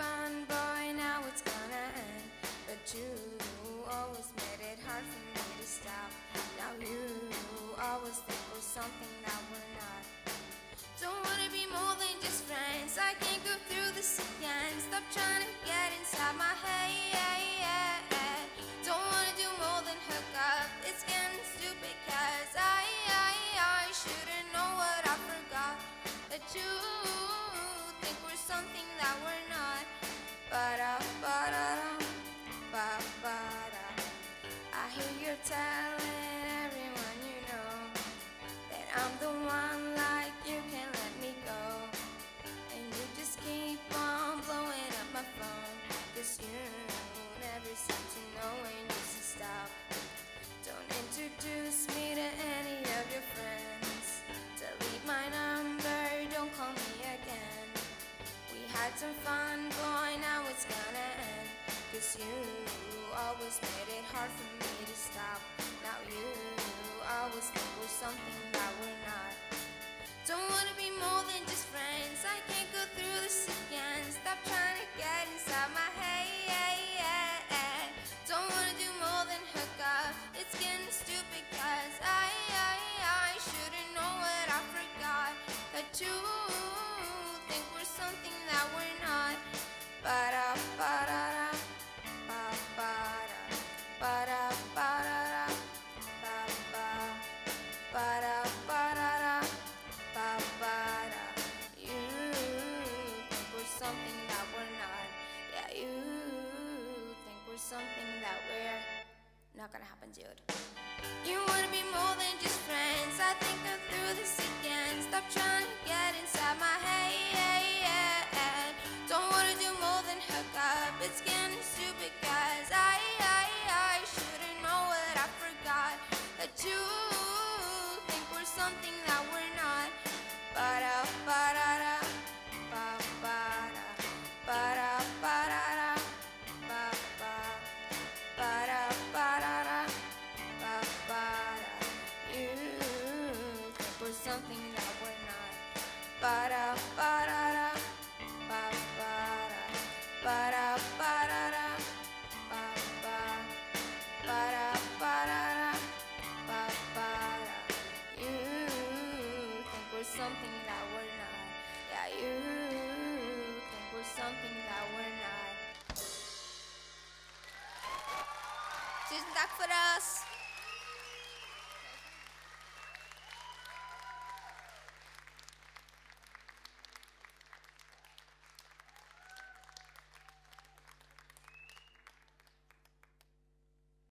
fun, boy, now it's gonna end. But you always made it hard for me to stop. Now you always think we're something that we're not. Don't wanna be more than just friends. I can't go through this again. Stop trying to get inside my head. Don't wanna do more than hook up. It's getting stupid, cause I should've known what I forgot. That you think we're something that we're not. Ba-da-ba-da-da, ba-ba-da. I hear you're telling everyone you know that I'm the one, like you can't let me go. And you just keep on blowing up my phone, cause you never seem to know when you should stop. Don't introduce me to any of your friends. Delete my number, don't call me again. We had some fun, boy, now it's gonna end. Cause you always made it hard for me to stop. Now you always think we're something that we're not. Don't wanna be more than just friends. I can't go through this again. Stop trying to get inside my head. Don't wanna do more than hook up. It's getting stupid, cause I should've known what I forgot. That you think we're something that we're not. Ba-da-ba-da-da, ba-ba-da, ba-da-ba-da-da, ba-ba, ba-da-ba-da-da, ba-ba-da. You think we're something that we're not. Yeah, you think we're something that we're not gonna happen, dude. You wanna be more than just friends. I think I'm through this again. Stop trying to get inside my head. Don't wanna do more than hook up. It's getting stupid, cause I should've known what I forgot. That you think we're something that we're not. Ba-da-ba-da-da, ba-ba-da, ba-da-ba-da-da, ba-ba, ba-da-ba-da-da, ba-ba-da. You think we're something that we're not. Ba-da-ba-da-da, ba-ba-da, ba-da-ba-da-da, ba-ba, ba-da-ba-da-da, ba-ba-da. You think we're something that we're not. Yeah, you think we're something that we're not. Tusen takk for oss.